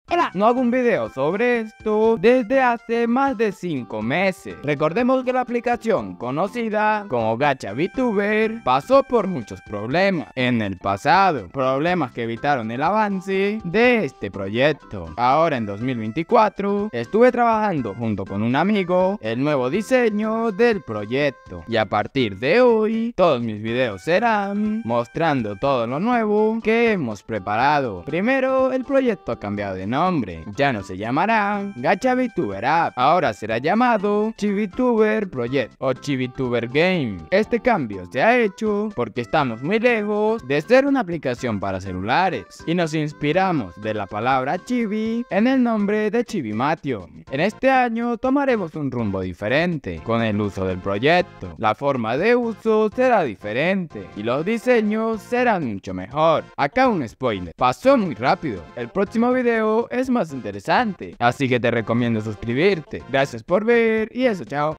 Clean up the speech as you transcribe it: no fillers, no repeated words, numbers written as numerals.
Hola, no hago un video sobre esto desde hace más de 5 meses. Recordemos que la aplicación conocida como Gacha VTuber pasó por muchos problemas en el pasado, problemas que evitaron el avance de este proyecto. Ahora en 2024 estuve trabajando junto con un amigo el nuevo diseño del proyecto y a partir de hoy todos mis videos serán mostrando todo lo nuevo que hemos preparado. Primero, el proyecto ha cambiado de nombre. Ya no se llamará Gacha VTuber App, ahora será llamado ChiVTuber Project o ChiVTuber Game. Este cambio se ha hecho porque estamos muy lejos de ser una aplicación para celulares y nos inspiramos de la palabra chibi en el nombre de Chibimatio. En este año tomaremos un rumbo diferente con el uso del proyecto. La forma de uso será diferente y los diseños serán mucho mejor. Acá un spoiler, pasó muy rápido. El próximo video es más interesante, así que te recomiendo suscribirte. Gracias por ver y eso, chao.